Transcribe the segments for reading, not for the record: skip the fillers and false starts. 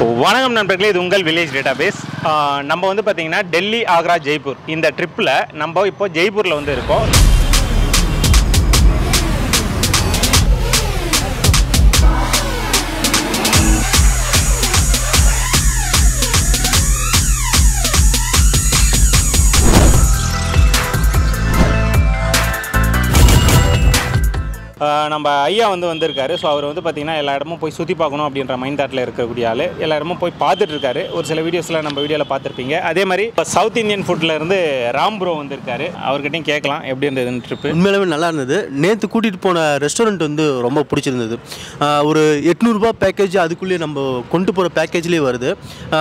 வணக்கம் நண்பர்களே, இது உங்கள் வில்லேஜ் டேட்டாபேஸ். நம்ம வந்து பார்த்தீங்கன்னா டெல்லி, ஆக்ரா, ஜெய்ப்பூர் இந்த ட்ரிப்பில் நம்ம இப்போ ஜெய்ப்பூரில் வந்து இருக்கோம். நம்ம ஐயா வந்திருக்காரு. ஸோ அவர் வந்து பார்த்திங்கன்னா எல்லா இடமும் போய் சுற்றி பார்க்கணும் அப்படின்ற மைண்ட் தாட்டில் இருக்கக்கூடிய ஆள். எல்லா இடமும் போய் பார்த்துட்டு இருக்காரு. ஒரு சில வீடியோஸில் நம்ம வீடியோவில் பார்த்துருப்பீங்க. அதே மாதிரி இப்போ சவுத் இந்தியன் ஃபுட்டில் இருந்து ராம் ப்ரோ வந்திருக்காரு. அவர்கிட்டையும் கேட்கலாம் எப்படி இருந்ததுன்னு ட்ரிப்பு. உண்மையிலுமே நல்லா இருந்தது. நேற்று கூட்டிகிட்டு போன ரெஸ்டாரண்ட் வந்து ரொம்ப பிடிச்சிருந்தது. ஒரு 800 ரூபா பேக்கேஜ் அதுக்குள்ளேயே நம்ம கொண்டு போகிற பேக்கேஜ்லேயே வருது.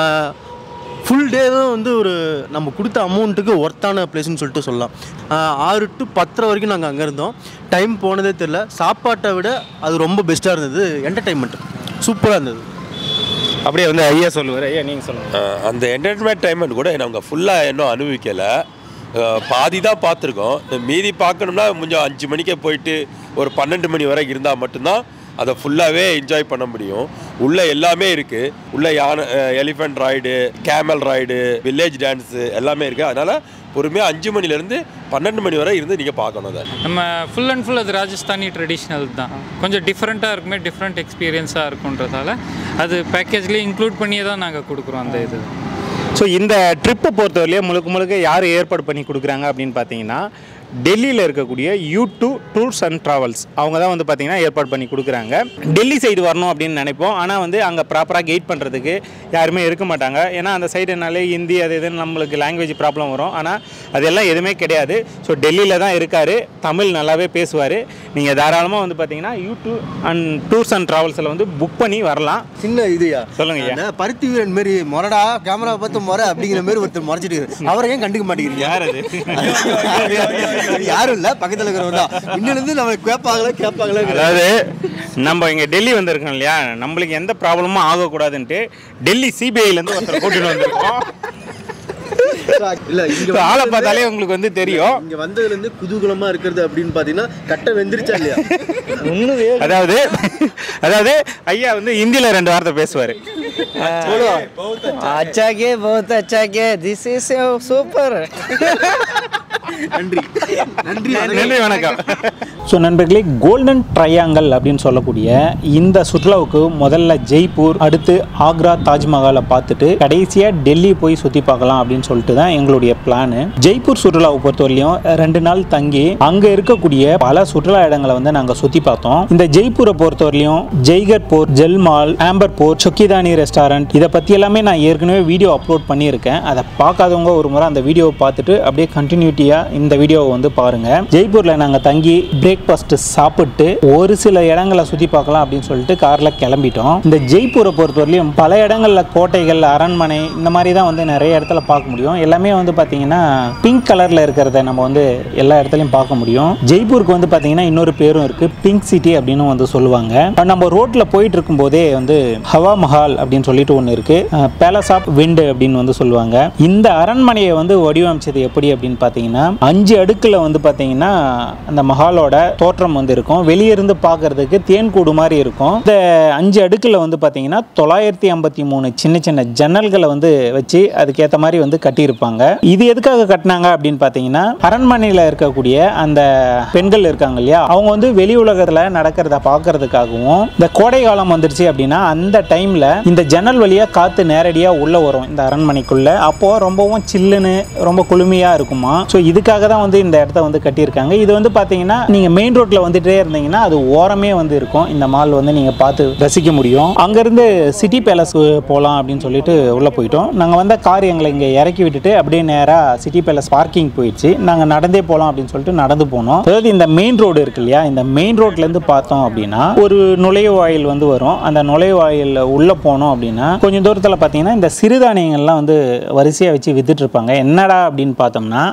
ஃபுல் டே தான் வந்து ஒரு நம்ம கொடுத்த அமௌண்ட்டுக்கு ஒர்த்தான பிளேஸ்ன்னு சொல்லிட்டு சொல்லலாம். 6 to 10 வரைக்கும் நாங்கள் அங்கே இருந்தோம். டைம் போனதே தெரில. சாப்பாட்டை விட அது ரொம்ப பெஸ்ட்டாக இருந்தது. என்டர்டைன்மெண்ட் சூப்பராக இருந்தது. அப்படியே வந்து ஐயா சொல்லுவார். ஐயா நீங்கள் சொல்லுங்கள். அந்த என்டர்டைன்மெண்ட் கூட நாங்கள் ஃபுல்லாக இன்னும் அனுபவிக்கலை. பாதி தான் பார்த்துருக்கோம். மீதி பார்க்கணும்னா கொஞ்சம் 5 மணிக்கே போயிட்டு ஒரு 12 மணி வரை இருந்தால் மட்டும்தான் அதை ஃபுல்லாகவே என்ஜாய் பண்ண முடியும். உள்ளே எல்லாமே இருக்குது. உள்ளே யானை, elephant ride, camel ride, village dance எல்லாமே இருக்குது. அதனால் பொறுமையாக 5 மணிலேருந்து 12 மணி வரை இருந்து நீங்கள் பார்க்கணும். அதை நம்ம ஃபுல் அண்ட் ஃபுல் அது ராஜஸ்தானி ட்ரெடிஷ்னல் தான். கொஞ்சம் டிஃப்ரெண்ட்டாக இருக்குமே, டிஃப்ரெண்ட் எக்ஸ்பீரியன்ஸாக இருக்குன்றதால அது பேக்கேஜ்லேயே இன்க்ளூட் பண்ணியே தான் நாங்கள் கொடுக்குறோம் அந்த இது. ஸோ இந்த ட்ரிப்பை பொறுத்தவரையிலே முழுக்க யார் ஏற்பாடு பண்ணி கொடுக்குறாங்க அப்படின்னு பார்த்தீங்கன்னா, டெல்லியில் இருக்கக்கூடிய U2 டூர்ஸ் அண்ட் ட்ராவல்ஸ் அவங்க தான் வந்து பார்த்திங்கன்னா ஏற்பாடு பண்ணி கொடுக்குறாங்க. டெல்லி சைடு வரணும் அப்படின்னு நினைப்போம். ஆனால் வந்து அங்கே ப்ராப்பராக கைட் பண்ணுறதுக்கு யாருமே இருக்க மாட்டாங்க. ஏன்னா அந்த சைடுனாலே ஹிந்தி அது இதுன்னு நம்மளுக்கு லாங்குவேஜ் ப்ராப்ளம் வரும். ஆனால் அதெல்லாம் எதுவுமே கிடையாது. ஸோ டெல்லியில் தான் இருக்கார். தமிழ் நல்லாவே பேசுவார். நீங்கள் தாராளமாக வந்து பார்த்தீங்கன்னா U2 அண்ட் டூர்ஸ் அண்ட் ட்ராவல்ஸில் வந்து புக் பண்ணி வரலாம். சின்ன இதுயா சொல்லுங்க ஐயா. பருத்தி வீரன் மாரி மொரடா கேமரா பார்த்து முறை அப்படிங்கிற மாதிரி ஒருத்தர் மறைச்சிட்டு அவரை ஏன் கண்டுக்க மாட்டேங்கிறீங்க? யார் அது? யாரும் இல்லை, பக்கத்தில் இருக்கிறவங்க தான். இன்னிலிருந்து நம்ம கேட்பாங்களே. அதாவது நம்ம இங்கே டெல்லி வந்திருக்கோம் இல்லையா, நம்மளுக்கு எந்த ப்ராப்ளமும் ஆகக்கூடாதுன்ட்டு டெல்லி சிபிஐலேருந்து ஒருத்தர் கூட்டிட்டு வந்திருக்கோம். ஆளை பார்த்தாலே உங்களுக்கு வந்து தெரியும். இங்க வந்ததுல இருந்து குதூகலமா இருக்கிறது அப்படின்னு பாத்தீங்கன்னா கட்ட வெந்திருச்சா இல்லையா? அதாவது ஐயா வந்து ஹிந்தில 2 வார்த்தை பேசுவாரு. अच्छा के बहुत अच्छा के दिस इज சூப்பர். நன்றி நன்றி நன்றி, வணக்கம். ஸோ நண்பர்களே, கோல்டன் ட்ரையாங்கல் அப்படின்னு சொல்லக்கூடிய இந்த சுற்றுலாவுக்கு முதல்ல ஜெய்ப்பூர், அடுத்து ஆக்ரா, தாஜ்மஹாலை பார்த்துட்டு கடைசியாக டெல்லி போய் சுற்றி பார்க்கலாம் அப்படின்னு சொல்லிட்டு தான் எங்களுடைய பிளானு. ஜெய்ப்பூர் சுற்றுலாவை பொறுத்தவரையிலையும் 2 நாள் தங்கி அங்கே இருக்கக்கூடிய பல சுற்றுலா இடங்களை வந்து நாங்கள் சுற்றி பார்த்தோம். இந்த ஜெய்ப்பூரை பொறுத்தவரையிலையும் Jaigarh fort, Jal Mahal, Amber fort, Chokhi Dhani restaurant இதை பற்றி எல்லாமே நான் ஏற்கனவே வீடியோ அப்லோட் பண்ணியிருக்கேன். அதை பார்க்காதவங்க ஒரு முறை அந்த வீடியோவை பார்த்துட்டு அப்படியே கண்டினியூட்டியாக இந்த வீடியோவை வந்து பாருங்க. ஜெய்ப்பூர்ல நாங்க தங்கி பிரேக்ஃபாஸ்ட் சாப்பிட்டு ஒரு சில இடங்களை சுத்தி பார்க்கலாம் அப்படின்னு சொல்லிட்டு கார்ல கிளம்பிட்டோம். இந்த ஜெய்ப்பூரை பொறுத்தவரையிலும் பல இடங்கள்ல கோட்டைகள், அரண்மனை இந்த மாதிரி தான் வந்து நிறைய இடத்துல பார்க்க முடியும். எல்லாமே வந்து பாத்தீங்கன்னா பிங்க் கலர்ல இருக்கிறத நம்ம வந்து எல்லா இடத்துலயும் பார்க்க முடியும். ஜெய்ப்பூருக்கு வந்து பாத்தீங்கன்னா இன்னொரு பேரும் இருக்கு, பிங்க் சிட்டி அப்படின்னு வந்து சொல்லுவாங்க. நம்ம ரோட்ல போயிட்டு இருக்கும் போதே வந்து ஹவா மஹால் அப்படின்னு சொல்லிட்டு ஒன்று இருக்கு, பேலஸ் ஆஃப் விண்ட் அப்படின்னு வந்து சொல்லுவாங்க. இந்த அரண்மனையை வந்து வடிவமைச்சது எப்படி அப்படின்னு பாத்தீங்கன்னா 5 அடுக்குல வந்து பாத்தீங்கன்னா அந்த மஹாலோட தோற்றம் வந்து இருக்கும். வெளியே இருந்து பார்க்கறதுக்கு தேன்கூடு மாதிரி இருக்கும். இந்த 5 அடுக்குல வந்து பாத்தீங்கன்னா 953 சின்ன சின்ன ஜன்னல்களை வந்து வச்சு அதுக்கேற்ற மாதிரி வந்து கட்டியிருப்பாங்க. இது எதுக்காக கட்டினாங்க அப்படின்னு பாத்தீங்கன்னா, அரண்மனையில் இருக்கக்கூடிய அந்த பெண்கள் இருக்காங்க இல்லையா, அவங்க வந்து வெளி உலகத்துல நடக்கிறத பார்க்கறதுக்காகவும், இந்த கோடை காலம் வந்துருச்சு அப்படின்னா அந்த டைம்ல இந்த ஜன்னல் வழியா காத்து நேரடியா உள்ள வரும் இந்த அரண்மனைக்குள்ள. அப்போ ரொம்பவும் சில்லுன்னு ரொம்ப குளுமையா இருக்குமா. ஸோ இதுக்காக தான் வந்து இந்த இடத்த வந்து கட்டியிருக்காங்க. இது வந்து பார்த்தீங்கன்னா நீங்கள் மெயின் ரோட்டில் வந்துட்டே இருந்தீங்கன்னா அது ஓரமே வந்து இருக்கும். இந்த மால் வந்து நீங்கள் பார்த்து ரசிக்க முடியும். அங்கேருந்து சிட்டி பேலஸ் போகலாம் அப்படின்னு சொல்லிட்டு உள்ளே போயிட்டோம். நாங்கள் வந்த கார் எங்களை இங்கே இறக்கி விட்டுட்டு அப்படியே நேராக சிட்டி பேலஸ் பார்க்கிங் போயிடுச்சு. நாங்கள் நடந்தே போகலாம் அப்படின்னு சொல்லிட்டு நடந்து போனோம். அதாவது இந்த மெயின் ரோடு இருக்கு இல்லையா, இந்த மெயின் ரோட்லேருந்து பார்த்தோம் அப்படின்னா ஒரு நுழைவாயில் வந்து வரும். அந்த நுழைவாயில் உள்ளே போனோம் அப்படின்னா கொஞ்சம் தூரத்தில் பார்த்தீங்கன்னா இந்த சிறுதானியங்கள்லாம் வந்து வரிசையாக வச்சு வித்துட்டு இருப்பாங்க. என்னடா அப்படின்னு பார்த்தோம்னா அவங்க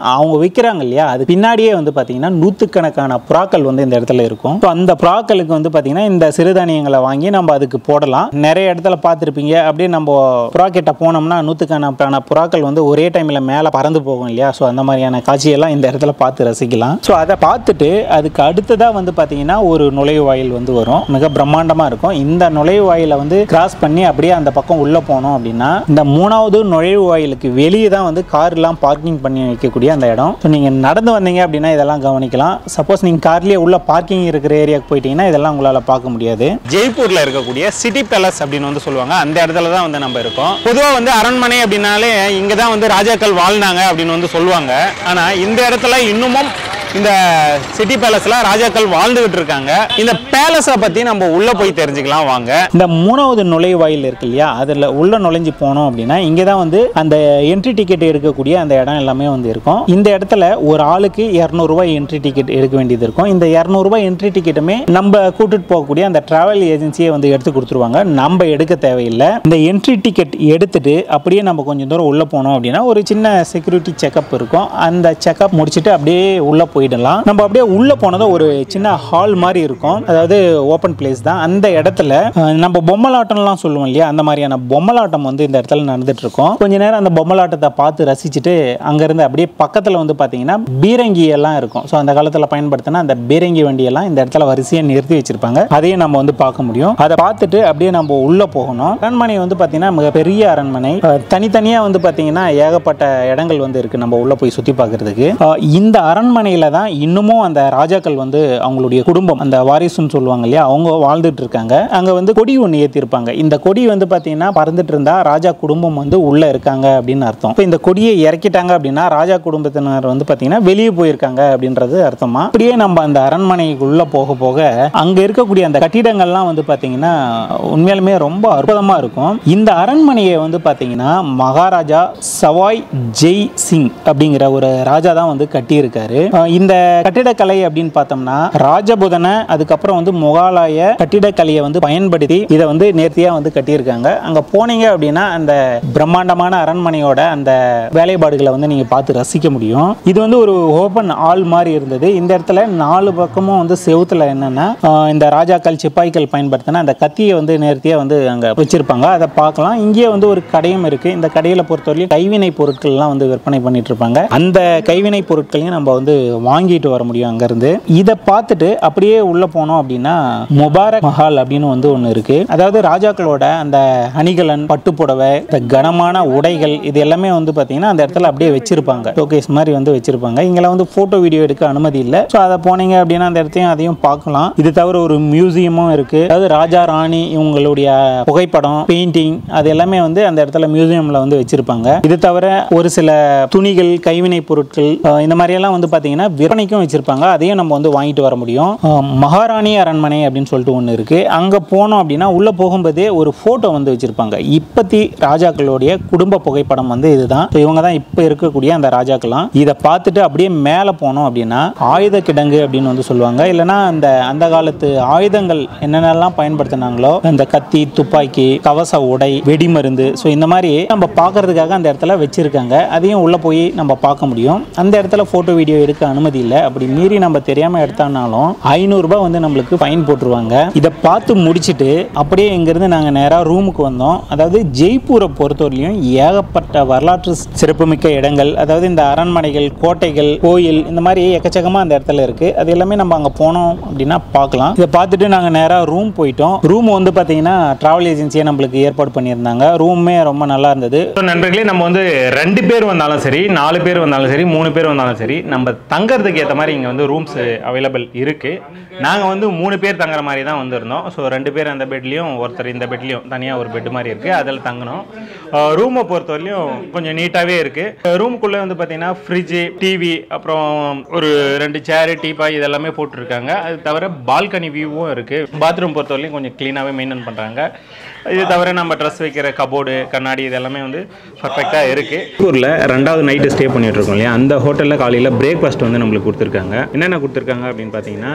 விற்கிறாங்க இல்லையா, அது பின்னாடியே வந்து பார்த்தீங்கன்னா நூற்றுக்கணக்கான புறாக்கள் வந்து இந்த இடத்துல இருக்கும். ஸோ அந்த புறாக்களுக்கு வந்து பார்த்தீங்கன்னா இந்த சிறுதானியங்களை வாங்கி நம்ம அதுக்கு போடலாம். நிறைய இடத்துல பார்த்துருப்பீங்க, அப்படியே நம்ம புறா கிட்ட போனோம்னா நூற்றுக்கணக்கான புறாக்கள் வந்து ஒரே டைமில் மேலே பறந்து போகும் இல்லையா. ஸோ அந்த மாதிரியான காட்சியெல்லாம் இந்த இடத்துல பார்த்து ரசிக்கலாம். ஸோ அதை பார்த்துட்டு அதுக்கு அடுத்ததாக வந்து பார்த்தீங்கன்னா ஒரு நுழைவாயில் வந்து வரும், மிக பிரம்மாண்டமாக இருக்கும். இந்த நுழைவாயிலை வந்து கிராஸ் பண்ணி அப்படியே அந்த பக்கம் உள்ளே போனோம் அப்படின்னா இந்த 3வது நுழைவாயிலுக்கு வெளியே தான் வந்து கார்லாம் பார்க்கிங் பண்ணி வைக்கக்கூடிய அந்த இடம். ஸோ நீங்கள் நடந்து வந்தீங்க அப்படின்னா இதெல்லாம் கவனிக்கலாம். சப்போஸ் நீங்கள் கார்லேயே உள்ள பார்க்கிங் இருக்கிற ஏரியாவுக்கு போயிட்டீங்கன்னா இதெல்லாம் உங்களால் பார்க்க முடியாது. ஜெய்ப்பூரில் இருக்கக்கூடிய சிட்டி பேலஸ் அப்படின்னு வந்து சொல்லுவாங்க, அந்த இடத்துல தான் வந்து நம்ம இருக்கோம். பொதுவாக வந்து அரண்மனை அப்படின்னாலே இங்கே தான் வந்து ராஜாக்கள் வாழ்ந்தாங்க அப்படின்னு வந்து சொல்லுவாங்க. ஆனால் இந்த இடத்துல இன்னமும் இந்த சிட்டி பேலஸ்ல ராஜாக்கள் வாழ்ந்துகிட்டு இருக்காங்க. இந்த பேலஸை பத்தி நம்ம உள்ள போய் தெரிஞ்சுக்கலாம் வாங்க. இந்த 3வது நுழைவாயில் இருக்கு இல்லையா, அதுல உள்ள நுழைஞ்சு போனோம் அப்படின்னா இங்கே தான் வந்து அந்த என்ட்ரி டிக்கெட் எடுக்கக்கூடிய அந்த இடம் எல்லாமே வந்து இருக்கும். இந்த இடத்துல ஒரு ஆளுக்கு 200 ரூபாய் என்ட்ரி டிக்கெட் எடுக்க வேண்டியது இருக்கும். இந்த 200 ரூபாய் என்ட்ரி டிக்கெட்டுமே நம்ம கூட்டிட்டு போகக்கூடிய அந்த டிராவல் ஏஜென்சியை வந்து எடுத்து கொடுத்துருவாங்க, நம்ம எடுக்க தேவையில்லை. இந்த என்ட்ரி டிக்கெட் எடுத்துட்டு அப்படியே நம்ம கொஞ்சம் தூரம் உள்ள போனோம் அப்படின்னா ஒரு சின்ன செக்யூரிட்டி செக்அப் இருக்கும். அந்த செக்அப் முடிச்சுட்டு அப்படியே உள்ள போயிடலாம். நம்ம அப்படியே உள்ள போனதும் ஒரு சின்ன ஹால் மாதிரி இருக்கும், அதாவது ஓப்பன் பிளேஸ் தான். அந்த இடத்துல நம்ம பொம்மலாட்டம்லாம் சொல்லுவோம் இல்லையா, அந்த மாதிரியான பொம்மலாட்டம் வந்து இந்த இடத்துல நடந்துட்டு இருக்கும். கொஞ்ச நேரம் அந்த பொம்மலாட்டத்தை பார்த்து ரசிச்சுட்டு அங்கிருந்து அப்படியே பக்கத்தில் வந்து பார்த்தீங்கன்னா பீரங்கி எல்லாம் இருக்கும். ஸோ அந்த காலத்தில் பயன்படுத்தினா அந்த பீரங்கி வண்டியெல்லாம் இந்த இடத்துல வரிசையை நிறுத்தி வச்சிருப்பாங்க, அதையும் நம்ம வந்து பார்க்க முடியும். அதை பார்த்துட்டு அப்படியே நம்ம உள்ள போகணும். அரண்மனை வந்து பார்த்தீங்கன்னா மிக பெரிய அரண்மனை, தனித்தனியாக வந்து பார்த்தீங்கன்னா ஏகப்பட்ட இடங்கள் வந்து இருக்கு நம்ம உள்ள போய் சுற்றி பார்க்கறதுக்கு. இந்த அரண்மனையில் தான் இன்னமும் அந்த ராஜாக்கள் வந்து அவங்களுடைய குடும்பம், அந்த வாரிசுன்னு சொல்லுவாங்க இல்லையா, அவங்க வாழ்ந்துட்டு இருக்காங்க. அங்க வந்து கொடி ஒன்று ஏற்றிருப்பாங்க. இந்த கொடி வந்து பார்த்தீங்கன்னா பறந்துட்டு இருந்தா ராஜா குடும்பம் வந்து உள்ள இருக்காங்க அப்படின்னு அர்த்தம். இப்போ இந்த கொடியை இறக்கிட்டாங்க அப்படின்னா ராஜா குடும்பத்தினர் வந்து பார்த்தீங்கன்னா வெளியே போயிருக்காங்க அப்படின்றது அர்த்தமா. அப்படியே நம்ம அந்த அரண்மனைக்குள்ள போக போக அங்க இருக்கக்கூடிய அந்த கட்டிடங்கள்லாம் வந்து பார்த்தீங்கன்னா உண்மையாலுமே ரொம்ப அற்புதமா இருக்கும். இந்த அரண்மனையை வந்து பார்த்தீங்கன்னா மகாராஜா சவாய் ஜெய் சிங் அப்படிங்கிற ஒரு ராஜா தான் வந்து கட்டியிருக்காரு. இந்த கட்டிடக்கலை அப்படின்னு பார்த்தோம்னா ராஜபுதன, அதுக்கப்புறம் வந்து முகாலய கட்டிடக்கலையை வந்து பயன்படுத்தி இதை வந்து நேர்த்தியா வந்து கட்டியிருக்காங்க. அங்க போனீங்க அப்படின்னா அந்த பிரம்மாண்டமான அரண்மனையோட அந்த வேலைப்பாடுகளை வந்து நீங்க பார்த்து ரசிக்க முடியும். இது வந்து ஒரு ஓபன் ஹால் மாதிரி இருந்தது. இந்த இடத்துல 4 பக்கமும் வந்து செவுத்துல என்னன்னா இந்த ராஜாக்கள் சிப்பாய்கள் பயன்படுத்தின அந்த கத்தியை வந்து நேர்த்தியா வந்து அங்க வச்சிருப்பாங்க, அதை பார்க்கலாம். இங்கேயே வந்து ஒரு கடையும் இருக்கு. இந்த கடையில பொறுத்தவரையும் கைவினை பொருட்கள் எல்லாம் வந்து விற்பனை பண்ணிட்டு இருப்பாங்க. அந்த கைவினை பொருட்களையும் நம்ம வந்து வாங்கிட்டு வர முடியும் அங்கிருந்து. இதை பார்த்துட்டு அப்படியே உள்ள போனோம் அப்படின்னா முபாரக் மஹால் அப்படின்னு வந்து ஒன்று இருக்கு. அதாவது ராஜாக்களோட அந்த அணிகலன், பட்டுப்புடவை, இந்த கனமான உடைகள், இது எல்லாமே வந்து பார்த்தீங்கன்னா அந்த இடத்துல அப்படியே வச்சிருப்பாங்க, ஷோகேஸ் மாதிரி வந்து வச்சிருப்பாங்க. இங்கெல்லாம் வந்து போட்டோ வீடியோ எடுக்க அனுமதி இல்லை. ஸோ அதை போனீங்க அப்படின்னா அந்த இடத்தையும் அதையும் பார்க்கலாம். இது தவிர ஒரு மியூசியமும் இருக்கு. அதாவது ராஜா ராணி இவங்களுடைய புகைப்படம், பெயிண்டிங், அது எல்லாமே வந்து அந்த இடத்துல மியூசியம்ல வந்து வச்சிருப்பாங்க. இது தவிர ஒரு சில துணிகள், கைவினை பொருட்கள், இந்த மாதிரி எல்லாம் வந்து பார்த்தீங்கன்னா விற்பனைக்கும் வச்சிருப்பாங்க, அதையும் நம்ம வந்து வாங்கிட்டு வர முடியும். மகாராணி அரண்மனை அப்படின்னு சொல்லிட்டு ஒன்று இருக்கு. அங்க போனோம் அப்படின்னா உள்ள போகும்போதே ஒரு போட்டோ வந்து வச்சிருப்பாங்க. இப்பத்தி ராஜாக்களுடைய குடும்ப புகைப்படம் வந்து இதுதான். இவங்க தான் இப்ப இருக்கக்கூடிய அந்த ராஜாக்கெல்லாம். இதை பார்த்துட்டு அப்படியே மேலே போனோம் அப்படின்னா ஆயுத கிடங்கு அப்படின்னு வந்து சொல்லுவாங்க. இல்லைன்னா அந்த காலத்து ஆயுதங்கள் என்னென்னலாம் பயன்படுத்தினாங்களோ, அந்த கத்தி, துப்பாக்கி, கவச உடை, வெடிமருந்து, ஸோ இந்த மாதிரி நம்ம பார்க்கறதுக்காக அந்த இடத்துல வச்சிருக்காங்க. அதையும் உள்ள போய் நம்ம பார்க்க முடியும். அந்த இடத்துல போட்டோ வீடியோ எடுக்க அனுமதி இல்லை. அப்படி மீறி நம்ம தெரியாம எடுத்தாலும் 500 ரூபாய் வந்து நம்மளுக்கு ஃபைன் போட்டுருவாங்க. இதை பார்த்து முடிச்சுட்டு அப்படியே இங்கிருந்து நாங்கள் நேராக ரூமுக்கு வந்தோம். அதாவது ஜெய்ப்பூரை பொறுத்தவரையிலும் ஏகப்பட்ட வரலாற்று சிறப்புமிக்க இடங்கள், அதாவது இந்த அரண்மனைகள், கோட்டைகள், கோயில், இந்த மாதிரி எக்கச்சக்கமாக அந்த இடத்துல இருக்கு. அது எல்லாமே நம்ம அங்கே போனோம் அப்படின்னா பார்க்கலாம். இதை பார்த்துட்டு நாங்கள் நேராக ரூம் போயிட்டோம். ரூம் வந்து பார்த்தீங்கன்னா டிராவல் ஏஜென்சியை நம்மளுக்கு ஏற்பாடு பண்ணியிருந்தாங்க. ரூமே ரொம்ப நல்லா இருந்தது. நண்பர்களே, நம்ம வந்து 2 பேர் வந்தாலும் சரி, 4 பேர் வந்தாலும் சரி, 3 பேர் வந்தாலும் சரி, நம்ம தங்கறதுக்கு ஏற்ற மாதிரி இங்கே வந்து ரூம்ஸ் அவைலபிள் இருக்கு. நாங்கள் வந்து 3 பேர் தங்குற மாதிரி தான் வந்திருந்தோம். ஸோ 2 பேர் அந்த பெட்லையும், ஒருத்தர் இந்த பெட்லையும், தனியாக ஒரு பெட் மாதிரி இருக்கு, அதில் தங்கணும். ரூமை பொறுத்தவரையிலும் கொஞ்சம் நீட்டாகவே இருக்கு. ரூமுக்குள்ளே வந்து பார்த்தீங்கன்னா ஃப்ரிட்ஜு, டிவி, அப்புறம் ஒரு 2 சேரு, டீபாய், இதெல்லாமே போட்டிருக்காங்க. அது தவிர பால்கனி வியூவும் இருக்கு. பாத்ரூம் பொறுத்தவரையிலும் கொஞ்சம் க்ளீனாகவே மெயின்டைன் பண்ணுறாங்க. இது தவிர நம்ம ட்ரெஸ் வைக்கிற கபோர்டு, கண்ணாடி, இதெல்லாமே வந்து பர்ஃபெக்டாக இருக்குது. ஊரில் 2வது நைட்டு ஸ்டே பண்ணிட்டு இருக்கோம் இல்லையா, அந்த ஹோட்டலில் காலையில் பிரேக்ஃபாஸ்ட் வந்து நம்மளுக்கு கொடுத்துருக்காங்க. என்னென்ன கொடுத்துருக்காங்க அப்படின்னு பார்த்தீங்கன்னா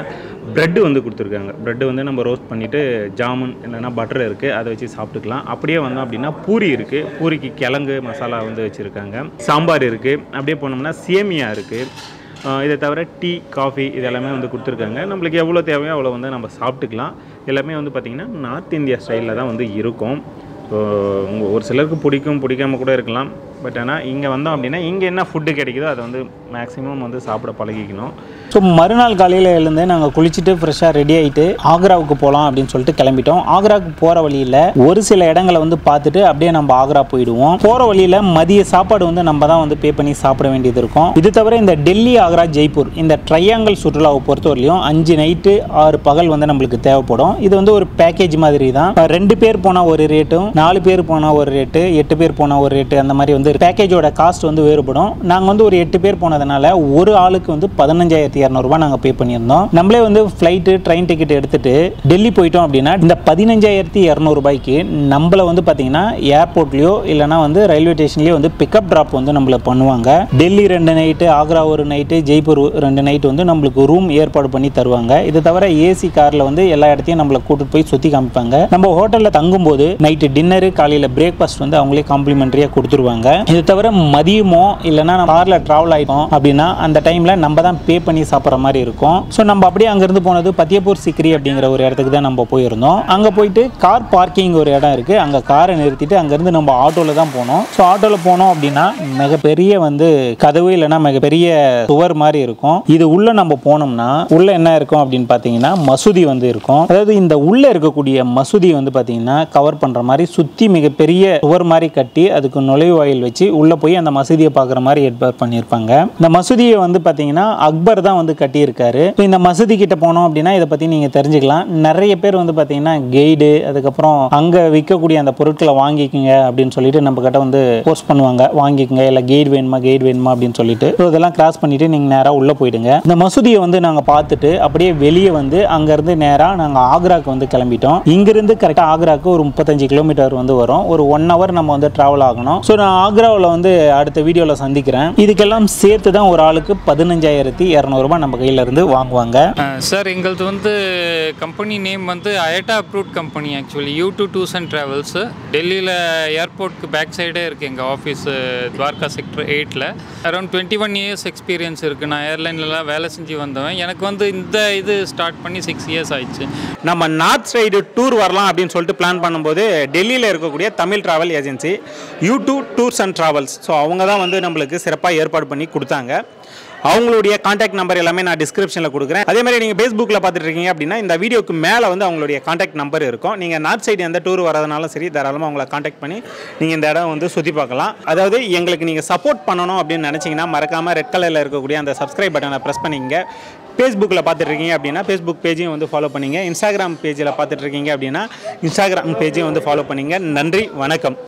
ப்ரெட்டு வந்து கொடுத்துருக்காங்க. ப்ரெட்டு வந்து நம்ம ரோஸ்ட் பண்ணிவிட்டு ஜாமுன் இல்லைனா பட்டர் இருக்குது, அதை வச்சு சாப்பிட்டுக்கலாம். அப்படியே வந்தோம் அப்படின்னா பூரி இருக்குது, பூரிக்கு கிழங்கு மசாலா வந்து வச்சுருக்காங்க. சாம்பார் இருக்குது. அப்படியே போனோம்னா சேமியா இருக்குது. இதை தவிர டீ, காஃபி இது எல்லாமே வந்து கொடுத்துருக்காங்க. நம்மளுக்கு எவ்வளோ தேவையோ அவ்வளோ வந்து நம்ம சாப்பிட்டுக்கலாம். எல்லாமே வந்து பார்த்திங்கன்னா நார்த் இந்தியா ஸ்டைலில் தான் வந்து இருக்கும். ஸோ ஒரு சிலருக்கு பிடிக்காமல் கூட இருக்கலாம். பட் ஆனால் இங்கே வந்தோம் அப்படின்னா இங்கே என்ன ஃபுட்டு கிடைக்குதோ அதை வந்து மேக்ஸிமம் வந்து சாப்பிட பழகிக்கணும். ஸோ மறுநாள் காலையில் எழுந்து நாங்கள் குளிச்சுட்டு ஃப்ரெஷ்ஷாக ரெடி ஆகிட்டு ஆக்ராவுக்கு போகலாம் அப்படின்னு சொல்லிட்டு கிளம்பிட்டோம். ஆக்ராவுக்கு போகிற வழியில் ஒரு சில இடங்களை வந்து பார்த்துட்டு அப்படியே நம்ம ஆக்ரா போயிடுவோம். போகிற வழியில் மதிய சாப்பாடு வந்து நம்ம தான் வந்து பே பண்ணி சாப்பிட வேண்டியது இருக்கும். இது தவிர இந்த டெல்லி, ஆக்ரா, ஜெய்ப்பூர் இந்த ட்ரையாங்கிள் சுற்றுலாவை பொறுத்தவரையிலையும் 5 நைட்டு 6 பகல் வந்து நம்மளுக்கு தேவைப்படும். இது வந்து ஒரு பேக்கேஜ் மாதிரி தான். 2 பேர் போனால் ஒரு ரேட்டும், 4 பேர் போனால் ஒரு ரேட்டு, 8 பேர் போனால் ஒரு ரேட்டு, அந்த மாதிரி வந்து பேக்கேஜோட காஸ்ட் வந்து வேறுபடும். நாங்கள் வந்து ஒரு 8 பேர் போனதுனால ஒரு ஆளுக்கு வந்து 15,200 நாங்கள் பே பண்ணியிருந்தோம். நம்மளே வந்து ஃப்ளைட்டு, ட்ரெயின் டிக்கெட் எடுத்துட்டு டெல்லி போயிட்டோம் அப்படின்னா இந்த 15,200 ரூபாய்க்கு நம்மளை வந்து பார்த்தீங்கன்னா ஏர்போர்ட்லேயோ இல்லைனா வந்து ரயில்வே ஸ்டேஷன்லேயோ வந்து பிக்கப் ட்ராப் வந்து நம்மளை பண்ணுவாங்க. Delhi 2 night, Agra 1 night, Jaipur 2 night வந்து நம்மளுக்கு ரூம் ஏற்பாடு பண்ணி தருவாங்க. இது தவிர ஏசி காரில் வந்து எல்லா இடத்தையும் நம்மளை கூட்டிட்டு போய் சுற்றி காமிப்பாங்க. நம்ம ஹோட்டலில் தங்கும்போது நைட்டு டின்னரு, காலையில் பிரேக்ஃபாஸ்ட் வந்து அவங்களே காம்ப்ளிமெண்ட்ரியாக கொடுத்துருவாங்க. இது தவிர மதியமோ இல்லைனா காரில் ட்ராவல் ஆகிட்டோம் அப்படின்னா அந்த டைமில் நம்ம தான் பே பண்ணி சாப்பிட்ற மாதிரி இருக்கும். ஸோ நம்ம அப்படியே அங்கேருந்து போனது பத்தியப்பூர் சிக்ரி அப்படிங்கிற ஒரு இடத்துக்கு தான் நம்ம போயிருந்தோம். அங்கே போயிட்டு கார் பார்க்கிங் ஒரு இடம் இருக்குது, அங்கே காரை நிறுத்திட்டு அங்கேருந்து நம்ம ஆட்டோவில் தான் போனோம். ஸோ ஆட்டோவில் போனோம் அப்படின்னா மிகப்பெரிய வந்து கதவு இல்லைனா மிகப்பெரிய சுவர் மாதிரி இருக்கும். இது உள்ளே நம்ம போனோம்னா உள்ளே என்ன இருக்கும் அப்படின்னு பார்த்தீங்கன்னா மசூதி வந்து இருக்கும். அதாவது இந்த உள்ளே இருக்கக்கூடிய மசூதி வந்து பார்த்தீங்கன்னா கவர் பண்ணுற மாதிரி சுற்றி மிகப்பெரிய சுவர் மாதிரி கட்டி அதுக்கு நுழைவாயில் வச்சு உள்ளே போய் அந்த மசூதியை பார்க்குற மாதிரி ஏற்பாடு பண்ணியிருப்பாங்க. இந்த மசூதியை வந்து பார்த்தீங்கன்னா அக்பர் தான் வந்து கட்டியிருக்காரு. இந்த மசூதி கிட்ட போனோம் அப்படின்னா இதை பற்றி நீங்கள் தெரிஞ்சுக்கலாம். நிறைய பேர் வந்து பார்த்தீங்கன்னா கைடு, அதுக்கப்புறம் அங்கே விற்கக்கூடிய அந்த பொருட்களை வாங்கிக்கோங்க அப்படின்னு சொல்லிட்டு நம்ம கிட்ட வந்து போஸ்ட் பண்ணுவாங்க, வாங்கிக்கோங்க இல்லை கைடு வேணுமா அப்படின்னு சொல்லிட்டு. ஸோ இதெல்லாம் கிராஸ் பண்ணிட்டு நீங்கள் நேராக உள்ளே போயிடுங்க. இந்த மசூதியை வந்து நாங்கள் பார்த்துட்டு அப்படியே வெளியே வந்து அங்கேருந்து நேராக நாங்கள் ஆக்ராவுக்கு வந்து கிளம்பிட்டோம். இங்கிருந்து கரெக்டாக ஆக்ராவுக்கு ஒரு 35 கிலோமீட்டர் வந்து வரும். ஒரு 1 hour நம்ம வந்து ட்ராவல் ஆகணும். ஸோ நான் ஆக்ராவில் வந்து அடுத்த வீடியோவில் சந்திக்கிறேன். இதுக்கெல்லாம் சேர்த்து தான் ஒரு ஆளுக்கு 15,200 நம்ம கையில இருந்து வாங்குவாங்க. சார் எங்களது வந்து கம்பெனி நேம் வந்து IATA approved company. Actually U2 tours and travels. டெல்லியில் ஏர்போர்ட்க்கு பேக் சைடே இருக்குது எங்கள் ஆஃபீஸ், துவார்கா செக்டர் 8ல். அரௌண்ட் 21 years எக்ஸ்பீரியன்ஸ் இருக்குது. நான் ஏர்லைன்லாம் வேலை செஞ்சு வந்தவன். எனக்கு வந்து இந்த இது ஸ்டார்ட் பண்ணி 6 years ஆயிடுச்சு. நம்ம நார்த் சைடு டூர் வரலாம் அப்படின்னு சொல்லிட்டு பிளான் பண்ணும்போது டெல்லியில் இருக்கக்கூடிய Tamil travel agency U2 tours and travels, so அவங்க தான் வந்து நம்மளுக்கு சிறப்பாக ஏற்பாடு பண்ணி கொடுத்தாங்க. அவங்களுடைய காண்டாக்ட் நம்பர் எல்லாமே நான் டிஸ்கிரிப்ஷனில் கொடுக்குறேன். அதே மாதிரி நீங்கள் ஃபேஸ்புக்கில் பார்த்துட்டு இருக்கீங்க அப்படின்னா இந்த வீடியோக்கு மேலே வந்து அவங்களுடைய காண்டாக்ட் நம்பர் இருக்கும். நீங்கள் நார்த் சைடு எந்த டூர் வரதுனாலும் சரி தாராளமாக அவங்களை காண்டாக்ட் பண்ணி நீங்கள் இந்த இடம் வந்து சுற்றி பார்க்கலாம். அதாவது எங்களுக்கு நீங்கள் சப்போர்ட் பண்ணணும் அப்படின்னு நினச்சிங்கன்னா மறக்காமல் ரெட் கலரில் இருக்கக்கூடிய அந்த சப்ஸ்கிரைப் பட்டனை ப்ரெஸ் பண்ணிங்க. ஃபேஸ்புக்கில் பார்த்துட்டு இருக்கீங்க அப்படின்னா ஃபேஸ்புக் பேஜையும் வந்து ஃபாலோ பண்ணிங்க. இன்ஸ்டாகிராம் பேஜில் பார்த்துட்டு இருக்கீங்க அப்படின்னா இன்ஸ்டாகிராம் பேஜையும் வந்து ஃபாலோ பண்ணிங்க. நன்றி, வணக்கம்.